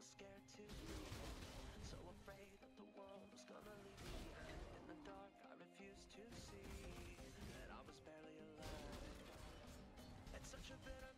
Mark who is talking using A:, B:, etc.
A: scared to breathe, so afraid that the world was gonna leave me. In the dark I refused to see that I was barely alive. It's such a bitter